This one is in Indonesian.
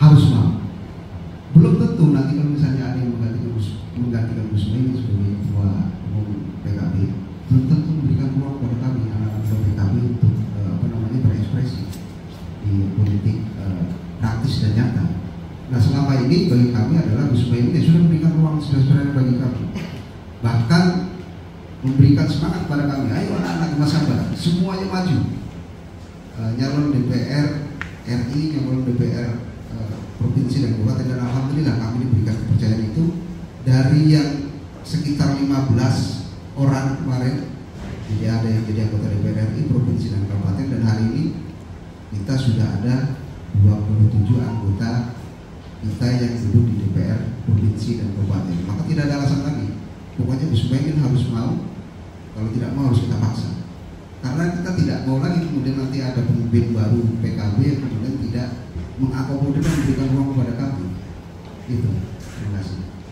harus mau. Belum tentu nanti kalau misalnya ada yang menggantikan Gus Muhaimin sebagai ketua umum PKB, belum tentu memberikan ruang kepada kami anak-anak PKB untuk berekspresi di politik praktis dan nyata. Nah, selama ini bagi kami adalah Gus Muhaimin sudah memberikan ruang sebesar-besarnya bagi kami, bahkan memberikan semangat pada kami, ayo anak-anak Mas Sabar semuanya maju, nyalon DPR RI, nyalon DPR provinsi dan kabupaten, dan alhamdulillah kami diberikan kepercayaan itu dari yang sekitar 15 orang kemarin. Jadi ada yang jadi anggota DPR RI provinsi dan kabupaten, dan hari ini kita sudah ada 27 anggota kita yang duduk di DPR provinsi dan kabupaten. Maka tidak ada alasan lagi, pokoknya Gus Muhaimin harus mau, kalau tidak mau harus kita paksa. Karena kita tidak mau lagi kemudian nanti ada pemimpin baru PKB yang kemudian tidak mengakomodir dan memberikan ruang kepada kami. Itu. Terima kasih.